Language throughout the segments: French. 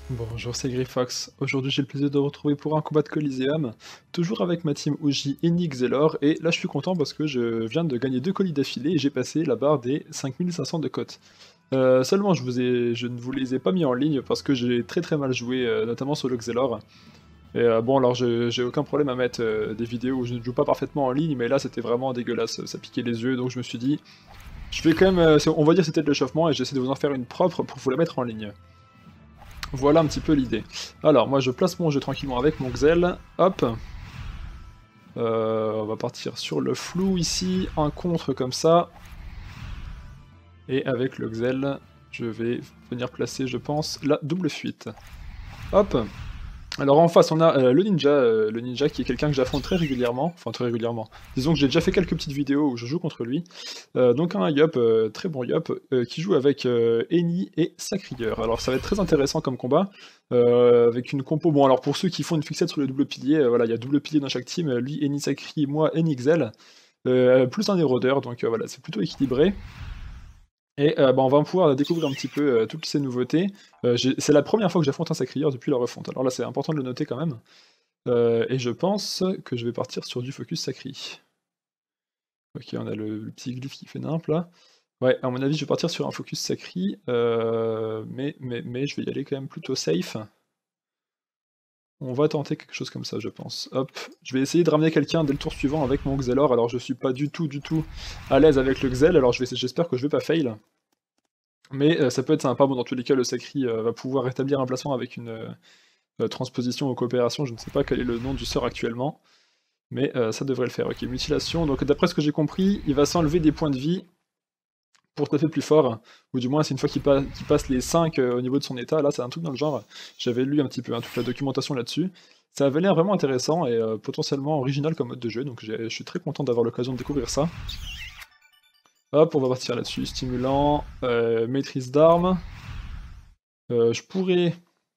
Bonjour, c'est Greyfox. Aujourd'hui, j'ai le plaisir de vous retrouver pour un combat de Coliseum, toujours avec ma team OG Enix Xelor, et là je suis content parce que je viens de gagner 2 colis d'affilée et j'ai passé la barre des 5500 de cote. Seulement, je ne vous les ai pas mis en ligne parce que j'ai très mal joué, notamment sur le Xelor. Et bon, alors j'ai aucun problème à mettre des vidéos où je ne joue pas parfaitement en ligne, mais là c'était vraiment dégueulasse, ça piquait les yeux, donc je me suis dit, je vais quand même, on va dire c'était de l'échauffement et j'essaie de vous en faire une propre pour vous la mettre en ligne. Voilà un petit peu l'idée. Alors, moi je place mon jeu tranquillement avec mon Xel, hop. On va partir sur le flou ici, un contre comme ça. Et avec le Xel, je vais venir placer, je pense, la double fuite. Hop. Alors en face, on a le ninja qui est quelqu'un que j'affronte très régulièrement, enfin très régulièrement. Disons que j'ai déjà fait quelques petites vidéos où je joue contre lui. Donc un Yop, très bon Yop, qui joue avec Eni et Sacrieur. Alors ça va être très intéressant comme combat, avec une compo. Bon, alors pour ceux qui font une fixette sur le double pilier, voilà, il y a double pilier dans chaque team, lui Eni Sacri, moi Eni Xel, plus un érodeur, donc voilà, c'est plutôt équilibré. Et bah, on va pouvoir découvrir un petit peu toutes ces nouveautés. C'est la première fois que j'affronte un Sacrieur depuis la refonte, alors là c'est important de le noter quand même. Et je pense que je vais partir sur du focus Sacri. Ok, on a le petit glyphe qui fait nimp là. Ouais, à mon avis je vais partir sur un focus Sacri, mais je vais y aller quand même plutôt safe. On va tenter quelque chose comme ça je pense. Hop, je vais essayer de ramener quelqu'un dès le tour suivant avec mon Xelor, alors je suis pas du tout à l'aise avec le Xel, alors j'espère que je vais pas fail. Mais ça peut être sympa, bon dans tous les cas le Sacri va pouvoir établir un placement avec une transposition ou coopération, je ne sais pas quel est le nom du sort actuellement, mais ça devrait le faire. Ok, mutilation, donc d'après ce que j'ai compris, il va s'enlever des points de vie pour se taper plus fort, ou du moins c'est une fois qu'il passe les 5 au niveau de son état, là c'est un truc dans le genre, j'avais lu un petit peu toute la documentation là-dessus, ça avait l'air vraiment intéressant et potentiellement original comme mode de jeu, donc je suis très content d'avoir l'occasion de découvrir ça. Hop, on va partir là-dessus, stimulant, maîtrise d'armes, je pourrais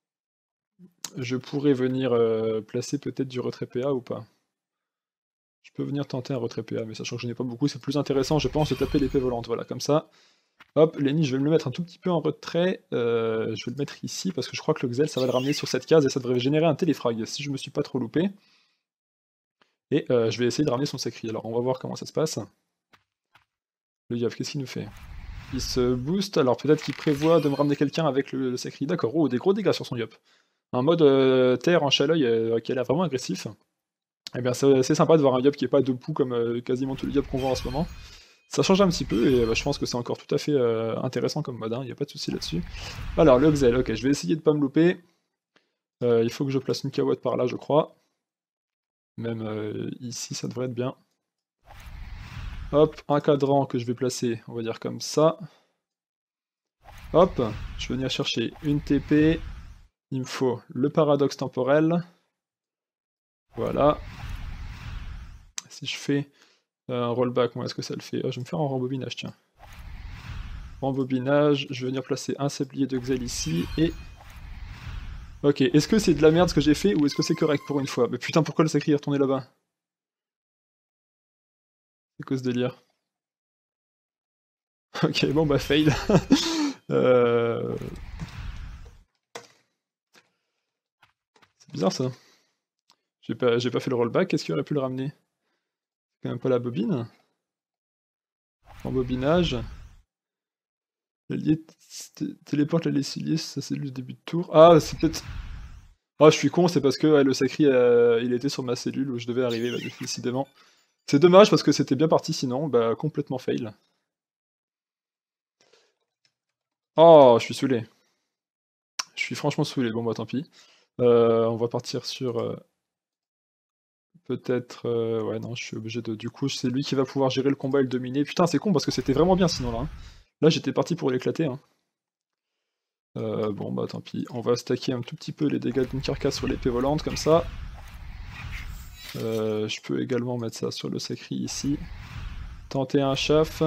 venir placer peut-être du retrait PA ou pas. Je peux venir tenter un retrait PA, mais sachant que je n'ai pas beaucoup, c'est plus intéressant, je pense, de taper l'épée volante, voilà, comme ça. Hop, Lenny, je vais me le mettre un tout petit peu en retrait, je vais le mettre ici, parce que je crois que le Xel, ça va le ramener sur cette case, et ça devrait générer un téléfrag, si je me suis pas trop loupé. Et je vais essayer de ramener son Sacri, alors on va voir comment ça se passe. Le Yav, qu'est-ce qu'il nous fait? Il se booste, alors peut-être qu'il prévoit de me ramener quelqu'un avec le Sacri, d'accord, oh, des gros dégâts sur son Yop. Un mode terre en chaleuil qui a l'air vraiment agressif. Eh bien c'est sympa de voir un Yop qui est pas debout comme quasiment tous les Yop qu'on voit en ce moment. Ça change un petit peu, et bah, je pense que c'est encore tout à fait intéressant comme mode, il n'y a pas de souci là-dessus. Alors, le Xel, ok, je vais essayer de pas me louper. Il faut que je place une carotte par là, je crois. Même ici, ça devrait être bien. Hop, un cadran que je vais placer, on va dire comme ça. Hop, je vais venir chercher une TP. Il me faut le paradoxe temporel. Voilà. Si je fais un rollback, moi, est-ce que ça le fait? Je vais me faire un rembobinage, tiens. Rembobinage, je vais venir placer un sablier de Xel ici, et... Ok, est-ce que c'est de la merde ce que j'ai fait, ou est-ce que c'est correct pour une fois? Mais putain, pourquoi le Sacri est retourné là-bas? C'est quoi ce délire? Ok, bon bah fail. Euh, C'est bizarre ça. J'ai pas fait le rollback, qu'est-ce qui aurait pu le ramener? C'est quand même pas la bobine. Rembobinage. L'allié téléporte la cilice, ça c'est le début de tour. Ah, c'est peut-être... Ah, je suis con, c'est parce que ouais, le Sacri, il était sur ma cellule où je devais arriver, bah, décidément. C'est dommage parce que c'était bien parti sinon, bah complètement fail. Oh, je suis saoulé. Je suis franchement saoulé, bon bah tant pis. On va partir sur... peut-être... ouais non, je suis obligé de... Du coup, c'est lui qui va pouvoir gérer le combat et le dominer. Putain, c'est con parce que c'était vraiment bien sinon là. Hein. Là, j'étais parti pour l'éclater. Hein. Bon bah tant pis, on va stacker un tout petit peu les dégâts d'une carcasse sur l'épée volante comme ça. Je peux également mettre ça sur le Sacri ici. Tenter un chaff.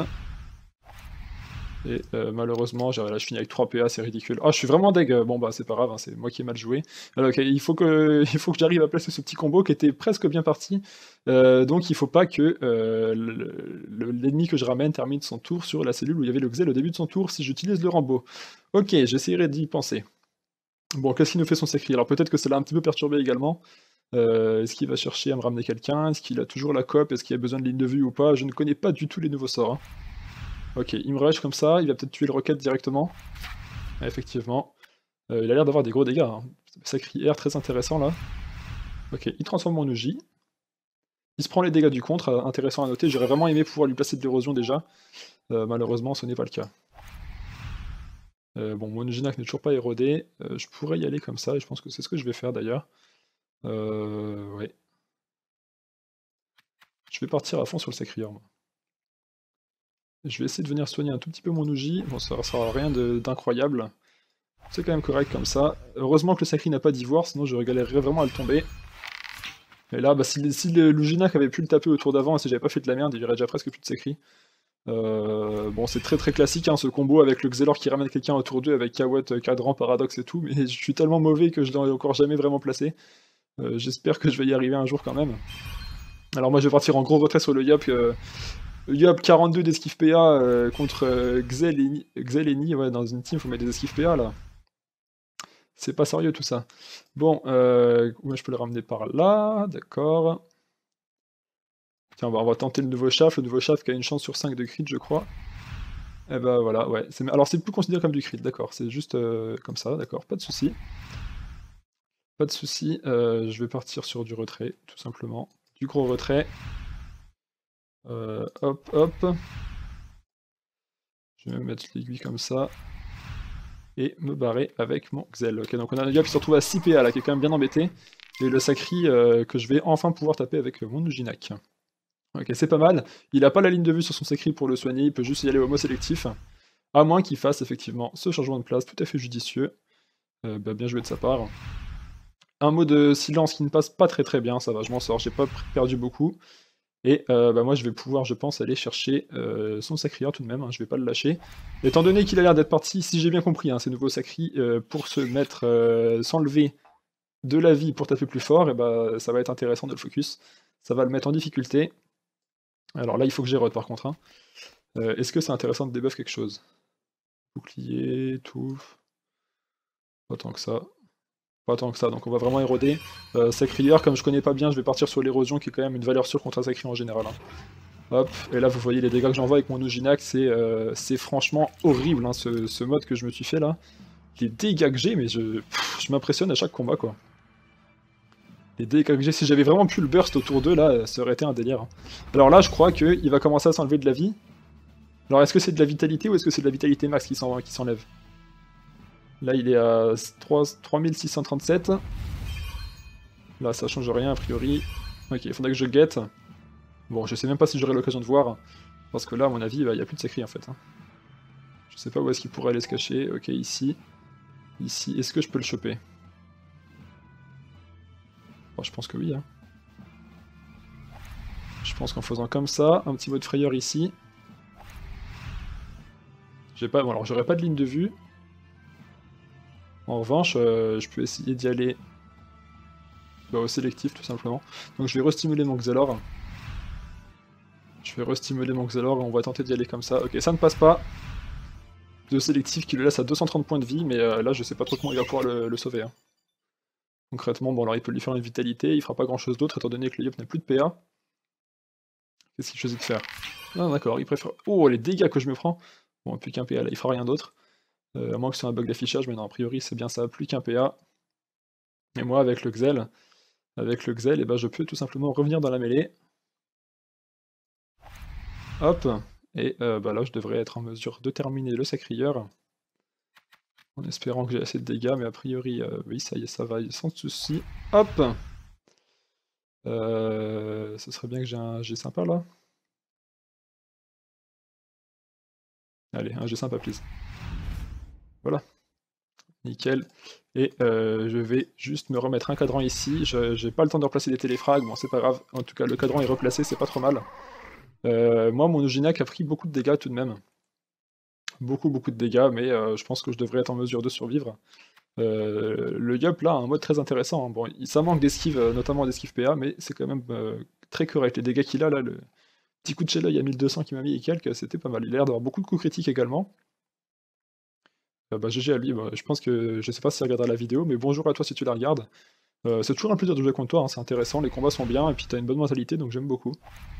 Et malheureusement, là je finis avec 3 PA, c'est ridicule. Ah, je suis vraiment deg, bon bah c'est pas grave, hein, c'est moi qui ai mal joué. Alors, ok, il faut que j'arrive à placer ce petit combo qui était presque bien parti. Donc il faut pas que l'ennemi que je ramène termine son tour sur la cellule où il y avait le Xel au début de son tour si j'utilise le Rambo. Ok, j'essaierai d'y penser. Bon, qu'est-ce qu'il nous fait son Sakri? Alors peut-être que ça l'a un petit peu perturbé également. Est-ce qu'il va chercher à me ramener quelqu'un? Est-ce qu'il a toujours la coop? Est-ce qu'il a besoin de ligne de vue ou pas? Je ne connais pas du tout les nouveaux sorts, hein. Ok, il me rush comme ça, il va peut-être tuer le rocket directement. Ah, effectivement. Il a l'air d'avoir des gros dégâts, hein. Sakri R, très intéressant là. Ok, il transforme en Uji. Il se prend les dégâts du contre, intéressant à noter. J'aurais vraiment aimé pouvoir lui placer de l'érosion déjà. Malheureusement, ce n'est pas le cas. Bon, mon Ujinak n'est toujours pas érodé. Je pourrais y aller comme ça, et je pense que c'est ce que je vais faire d'ailleurs. Ouais. Je vais partir à fond sur le Sacrieur, moi. Je vais essayer de venir soigner un tout petit peu mon Uji. Bon, ça sera rien d'incroyable. C'est quand même correct comme ça. Heureusement que le Sacri n'a pas d'ivoire, sinon je galérerais vraiment à le tomber. Et là, bah, si l'Ujinak avait pu le taper au tour d'avant, et si j'avais pas fait de la merde, il y aurait déjà presque plus de Sacri. Bon, c'est très très classique, hein, ce combo avec le Xelor qui ramène quelqu'un autour d'eux avec Kawot, Cadran, Paradoxe et tout, mais je suis tellement mauvais que je l'ai encore jamais vraiment placé. J'espère que je vais y arriver un jour quand même. Alors moi je vais partir en gros retrait sur le Yop. Yop 42 d'esquive PA contre Xel et Ni, ouais, dans une team faut mettre des esquives PA là. C'est pas sérieux tout ça. Bon, je peux le ramener par là, d'accord. Tiens, on va tenter le nouveau Shaft qui a une chance sur 5 de crit je crois. Et bah voilà, ouais. Alors c'est plus considéré comme du crit, d'accord, c'est juste comme ça, d'accord, pas de souci. Pas de souci, je vais partir sur du retrait, tout simplement. Du gros retrait. Hop, hop. Je vais me mettre l'aiguille comme ça. Et me barrer avec mon Xel. Ok, donc on a un gars qui se retrouve à 6 PA là, qui est quand même bien embêté. Et le Sacri que je vais enfin pouvoir taper avec mon Ujinak. Ok, c'est pas mal. Il a pas la ligne de vue sur son Sacri pour le soigner, il peut juste y aller au mot sélectif. À moins qu'il fasse effectivement ce changement de place tout à fait judicieux. Bah, bien joué de sa part. Un mot de silence qui ne passe pas très très bien, ça va, je m'en sors, j'ai pas perdu beaucoup. Et bah moi je vais pouvoir, je pense, aller chercher son Sacrieur tout de même, hein, je vais pas le lâcher. Étant donné qu'il a l'air d'être parti, si j'ai bien compris, hein, ces nouveaux Sacri, pour se mettre, s'enlever de la vie pour taper plus fort, et bah ça va être intéressant de le focus. Ça va le mettre en difficulté. Alors là il faut que j'érode par contre, hein. Est-ce que c'est intéressant de debuff quelque chose? Bouclier, tout... Pas tant que ça. Pas tant que ça, donc on va vraiment éroder. Sacrieur, comme je connais pas bien, je vais partir sur l'érosion qui est quand même une valeur sûre contre un Sacri en général, hein. Hop, et là vous voyez les dégâts que j'envoie avec mon Ujinak, c'est franchement horrible, hein, ce mode que je me suis fait là. Les dégâts que j'ai, mais je m'impressionne à chaque combat quoi. Les dégâts que j'ai, si j'avais vraiment pu le burst autour d'eux là, ça aurait été un délire, hein. Alors là je crois qu'il va commencer à s'enlever de la vie. Alors est-ce que c'est de la vitalité ou est-ce que c'est de la vitalité max qui s'enlève? Là il est à 3637. Là ça change rien a priori. Ok, il faudrait que je guette. Bon, je sais même pas si j'aurai l'occasion de voir, parce que là, à mon avis, il n'y a plus de Sacri en fait, hein. Je sais pas où est-ce qu'il pourrait aller se cacher. Ok, ici. Ici, est-ce que je peux le choper? Bon, je pense que oui, hein. Je pense qu'en faisant comme ça, un petit mot de frayeur ici. J'ai pas... Bon, alors j'aurais pas de ligne de vue. En revanche, je peux essayer d'y aller au sélectif, tout simplement. Donc je vais restimuler mon Xelor. Je vais restimuler mon Xelor et on va tenter d'y aller comme ça. Ok, ça ne passe pas. De sélectif qui le laisse à 230 points de vie, mais là je sais pas trop comment il va pouvoir le sauver, hein. Concrètement, bon alors il peut lui faire une vitalité, il fera pas grand chose d'autre étant donné que le Yop n'a plus de PA. Qu'est-ce qu'il choisit de faire? Ah d'accord, il préfère... Oh les dégâts que je me prends! Bon, plus qu'un PA là, il fera rien d'autre. À moins que ce soit un bug d'affichage, mais non, a priori c'est bien ça, plus qu'un PA. Et moi avec le Xel, et ben, je peux tout simplement revenir dans la mêlée. Hop! Et bah là je devrais être en mesure de terminer le Sacrieur. En espérant que j'ai assez de dégâts, mais a priori, oui, ça y est, ça va sans souci. Hop! Ce serait bien que j'ai un G sympa là. Allez, un G sympa, please. Voilà. Nickel. Et je vais juste me remettre un cadran ici. J'ai pas le temps de replacer des téléfrags, bon c'est pas grave. En tout cas, le cadran est replacé, c'est pas trop mal. Moi, mon Ujinak a pris beaucoup de dégâts tout de même. Beaucoup de dégâts, mais je pense que je devrais être en mesure de survivre. Le Yup là a un mode très intéressant, hein. Bon, ça manque d'esquive, notamment d'esquive PA, mais c'est quand même très correct. Les dégâts qu'il a là, le petit coup de chez là, il y a 1200 qui m'a mis et quelques, c'était pas mal. Il a l'air d'avoir beaucoup de coups critiques également. Bah GG à lui, bah, je pense que je sais pas s'il regardera la vidéo, mais bonjour à toi si tu la regardes. C'est toujours un plaisir de jouer contre toi, hein, c'est intéressant, les combats sont bien, et puis t'as une bonne mentalité, donc j'aime beaucoup.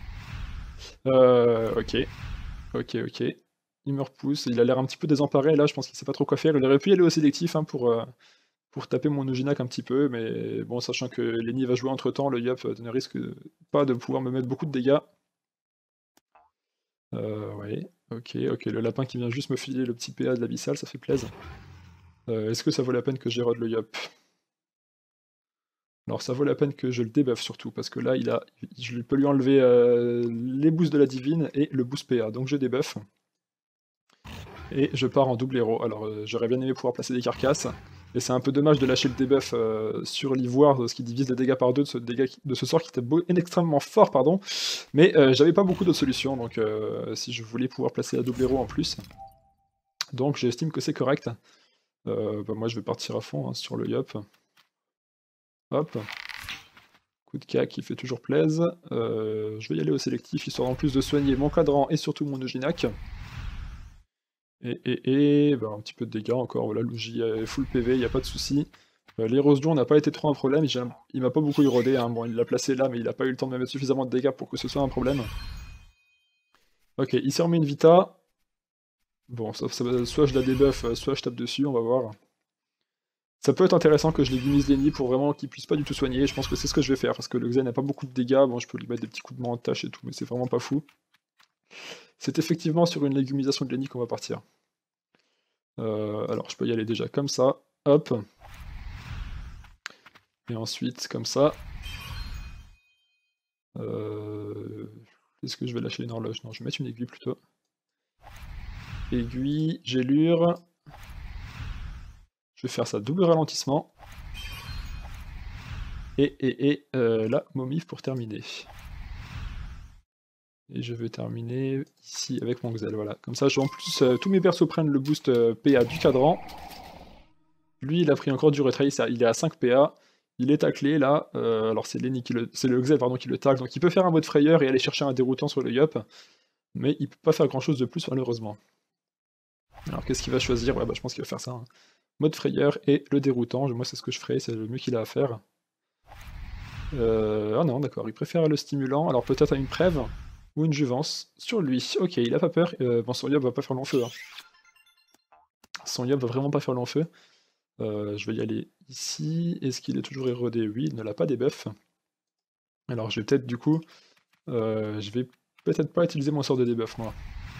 OK. OK. Il me repousse, il a l'air un petit peu désemparé là, je pense qu'il sait pas trop quoi faire. Il aurait pu y aller au sélectif, hein, pour taper mon Ujinac un petit peu, mais bon, sachant que Lenny va jouer entre temps, le Yop ne risque pas de pouvoir me mettre beaucoup de dégâts. Ouais, OK, le lapin qui vient juste me filer le petit PA de l'abyssal, ça fait plaisir. Est-ce que ça vaut la peine que j'érode le Yop? Alors ça vaut la peine que je le débuff surtout, parce que là, je peux lui enlever les boosts de la divine et le boost PA, donc je débuff. Et je pars en double héros. Alors j'aurais bien aimé pouvoir placer des carcasses, et c'est un peu dommage de lâcher le debuff sur l'ivoire, ce qui divise les dégâts par deux de ce sort qui était extrêmement fort, pardon, mais j'avais pas beaucoup d'autres solutions, donc si je voulais pouvoir placer la double héros en plus, donc j'estime que c'est correct. Bah, moi je vais partir à fond hein, sur le Yop. Hop. Coup de cac qui fait toujours plaise. Je vais y aller au sélectif, histoire en plus de soigner mon cadran et surtout mon Ujinac. Bah, un petit peu de dégâts encore, voilà, Luigi est full PV, il n'y a pas de souci. L'érosion n'a pas été trop un problème, il m'a pas beaucoup érodé, hein. Bon, il l'a placé là, mais il n'a pas eu le temps de me mettre suffisamment de dégâts pour que ce soit un problème. Ok, il s'est remis une Vita. Bon, soit je la débuff, soit je tape dessus, on va voir. Ça peut être intéressant que je légumise Lenny pour vraiment qu'il puisse pas du tout soigner, je pense que c'est ce que je vais faire, parce que le Xen n'a pas beaucoup de dégâts, bon je peux lui mettre des petits coups de main en tâche et tout, mais c'est vraiment pas fou. C'est effectivement sur une légumisation de Lenny qu'on va partir. Alors je peux y aller déjà comme ça, hop. Et ensuite comme ça. Est-ce que je vais lâcher une horloge? Non, je vais mettre une aiguille plutôt. Aiguille, gélure. Je vais faire ça, double ralentissement. Et la momif pour terminer. Et je vais terminer ici avec mon Xel, voilà. Comme ça, en plus, tous mes persos prennent le boost PA du cadran. Lui, il a pris encore du retrait, il est à 5 PA. Il est taclé là, alors c'est le Xel pardon, qui le tacle, donc il peut faire un mode frayeur et aller chercher un déroutant sur le Yop, mais il peut pas faire grand chose de plus malheureusement. Alors qu'est-ce qu'il va choisir? Ouais bah je pense qu'il va faire ça. Hein. Mode frayeur et le déroutant, moi c'est ce que je ferai, c'est le mieux qu'il a à faire. Ah non d'accord, il préfère le stimulant, alors peut-être à une prève ou une juvence sur lui. Ok, il a pas peur, bon son Yop va pas faire long feu. Hein. Son Yop va vraiment pas faire long feu. Je vais y aller ici. Est-ce qu'il est toujours érodé? Oui, il ne l'a pas débuff. Alors je vais peut-être du coup... je vais peut-être pas utiliser mon sort de debuff moi.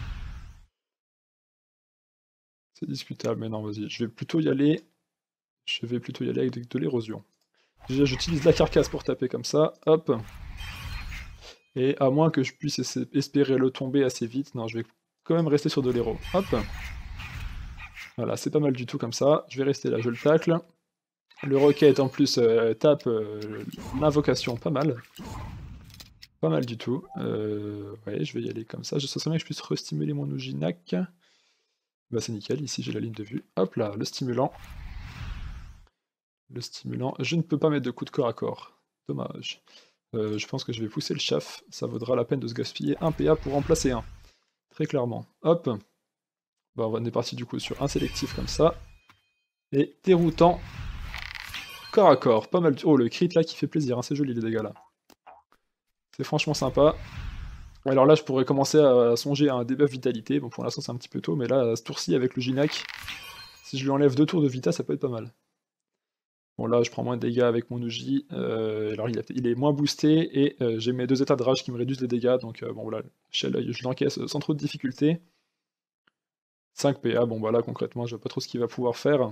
C'est discutable, mais non, vas-y. Je vais plutôt y aller avec de l'érosion. Déjà, j'utilise la carcasse pour taper comme ça. Hop. Et à moins que je puisse espérer le tomber assez vite, non, je vais quand même rester sur de l'héros. Hop. Voilà, c'est pas mal du tout comme ça. Je vais rester là, je le tacle. Le rocket en plus tape l'invocation, pas mal. Pas mal du tout. Ouais, je vais y aller comme ça. Je sens bien que je puisse restimuler mon Ujinac. Bah c'est nickel, ici j'ai la ligne de vue. Hop là, le stimulant. Le stimulant. Je ne peux pas mettre de coup de corps à corps. Dommage. Je pense que je vais pousser le chaf. Ça vaudra la peine de se gaspiller un PA pour remplacer un. Très clairement. Hop. Bah on est parti du coup sur un sélectif comme ça. Et déroutant. Corps à corps. Pas mal. Oh le crit là qui fait plaisir. Hein. C'est joli les dégâts là. C'est franchement sympa. Alors là, je pourrais commencer à songer à un debuff vitalité. Bon, pour l'instant, c'est un petit peu tôt, mais là, ce tour-ci, avec le Ginac, si je lui enlève 2 tours de vita, ça peut être pas mal. Bon, là, je prends moins de dégâts avec mon Uji. Alors, il est moins boosté, et j'ai mes 2 états de rage qui me réduisent les dégâts. Donc, bon, voilà, je l'encaisse sans trop de difficulté. 5 PA, bon, bah là, concrètement, je vois pas trop ce qu'il va pouvoir faire.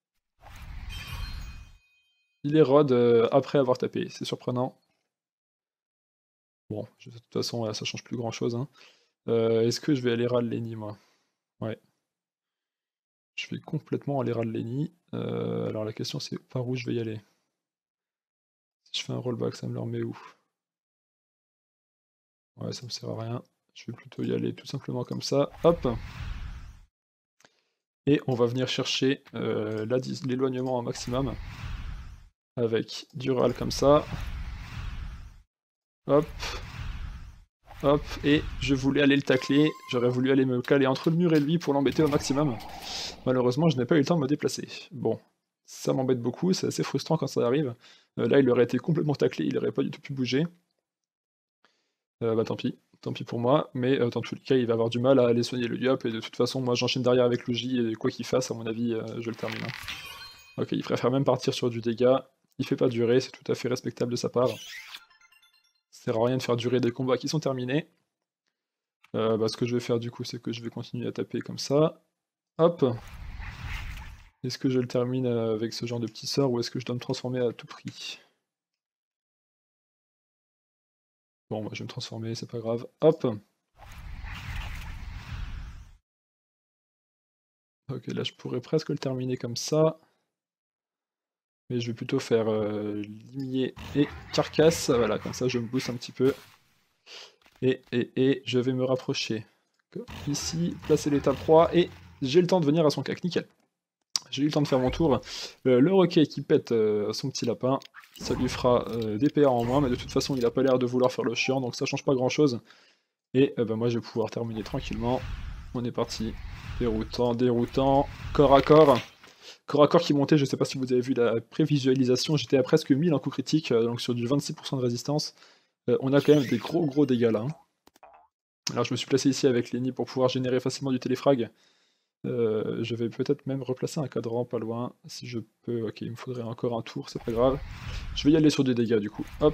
Il érode après avoir tapé, c'est surprenant. Bon, de toute façon, là, ça change plus grand-chose. Hein. Est-ce que je vais aller râler Lenny, moi? Ouais. Je vais complètement aller râler Lenny. Alors la question c'est par où je vais y aller. Si je fais un rollback, ça me le remet où? Ouais, ça me sert à rien. Je vais plutôt y aller tout simplement comme ça. Hop. Et on va venir chercher l'éloignement au maximum. Avec du râle comme ça. Hop. Hop, et je voulais aller le tacler, j'aurais voulu aller me caler entre le mur et lui pour l'embêter au maximum. Malheureusement, je n'ai pas eu le temps de me déplacer. Bon, ça m'embête beaucoup, c'est assez frustrant quand ça arrive. Là, il aurait été complètement taclé, il aurait pas du tout pu bouger. Bah tant pis pour moi, mais dans tous les cas, il va avoir du mal à aller soigner le Yop, et de toute façon, moi j'enchaîne derrière avec le J, et quoi qu'il fasse, à mon avis, je le termine. Hein. Ok, il préfère même partir sur du dégât, il fait pas durer, c'est tout à fait respectable de sa part. Ça sert à rien de faire durer des combats qui sont terminés. Bah, ce que je vais faire du coup, c'est que je vais continuer à taper comme ça. Hop. Est-ce que je le termine avec ce genre de petit sort, ou est-ce que je dois me transformer à tout prix? Bon, bah, je vais me transformer, c'est pas grave. Hop. Ok, là je pourrais presque le terminer comme ça. Mais je vais plutôt faire limier et carcasse. Voilà, comme ça je me booste un petit peu. Et je vais me rapprocher. Ici, placer l'étape 3, et j'ai le temps de venir à son cac, nickel. J'ai eu le temps de faire mon tour. Le Roquet qui pète son petit lapin, ça lui fera des PA en moins, mais de toute façon il a pas l'air de vouloir faire le chiant, donc ça change pas grand chose. Et bah, moi je vais pouvoir terminer tranquillement. On est parti. Déroutant, déroutant. Corps à corps. Corps à corps qui montait, je sais pas si vous avez vu la prévisualisation, j'étais à presque 1000 en coup critique, donc sur du 26% de résistance. On a quand même des gros dégâts là. Hein. Alors je me suis placé ici avec Lenny pour pouvoir générer facilement du téléfrag. Je vais peut-être même replacer un cadran pas loin, si je peux. Ok, il me faudrait encore un tour, c'est pas grave. Je vais y aller sur des dégâts du coup. Hop.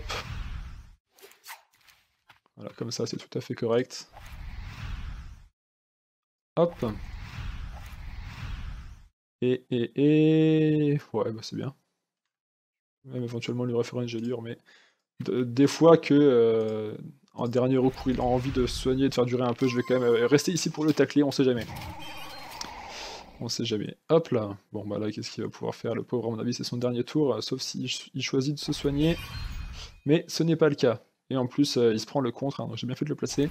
Voilà, comme ça c'est tout à fait correct. Hop. Ouais, bah c'est bien. Même éventuellement lui refaire une gelure, mais des fois que en dernier recours il a envie de se soigner, de faire durer un peu, je vais quand même rester ici pour le tacler, on sait jamais. On sait jamais. Hop là. Bon bah là, qu'est-ce qu'il va pouvoir faire? Le pauvre, à mon avis, c'est son dernier tour, sauf s'il choisit de se soigner. Mais ce n'est pas le cas. Et en plus, il se prend le contre, hein, donc j'ai bien fait de le placer.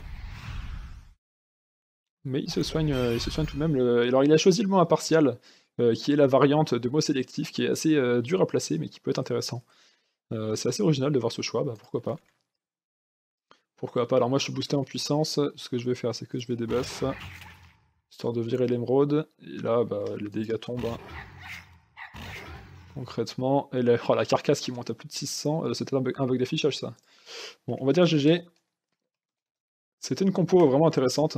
Mais il se soigne tout de même. Alors il a choisi le mot impartial, qui est la variante de mot sélectif, qui est assez dur à placer, mais qui peut être intéressant. C'est assez original de voir ce choix, bah pourquoi pas. Pourquoi pas? Alors moi je suis boosté en puissance, ce que je vais faire c'est que je vais debuff, histoire de virer l'émeraude, et là bah, les dégâts tombent. Hein. Concrètement, et oh, la carcasse qui monte à plus de 600, c'était un bug d'affichage ça. Bon, on va dire GG. C'était une compo vraiment intéressante.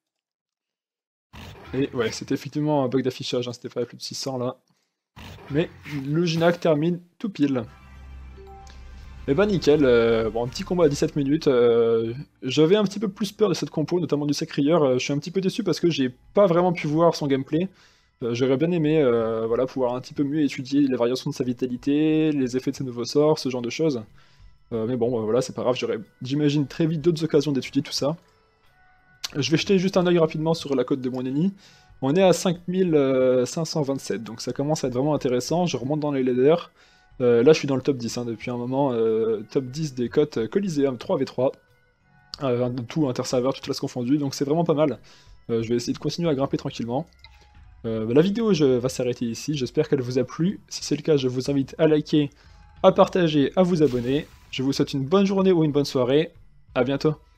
Et ouais, c'était effectivement un bug d'affichage, hein, c'était pas à plus de 600 là. Mais le Ginac termine tout pile. Et bah nickel, bon un petit combat à 17 minutes, j'avais un petit peu plus peur de cette compo, notamment du Sacrieur, je suis un petit peu déçu parce que j'ai pas vraiment pu voir son gameplay. J'aurais bien aimé voilà, pouvoir un petit peu mieux étudier les variations de sa vitalité, les effets de ses nouveaux sorts, ce genre de choses. Mais bon, voilà, c'est pas grave, j'aurai, j'imagine, très vite d'autres occasions d'étudier tout ça. Je vais jeter juste un œil rapidement sur la cote de mon ennemi. On est à 5527, donc ça commence à être vraiment intéressant, je remonte dans les leaders. Là je suis dans le top 10 hein, depuis un moment, top 10 des cotes Coliseum 3v3, tout interserveur, toute classe confondue, donc c'est vraiment pas mal. Je vais essayer de continuer à grimper tranquillement. La vidéo va s'arrêter ici, j'espère qu'elle vous a plu. Si c'est le cas, je vous invite à liker, à partager, à vous abonner. Je vous souhaite une bonne journée ou une bonne soirée. À bientôt.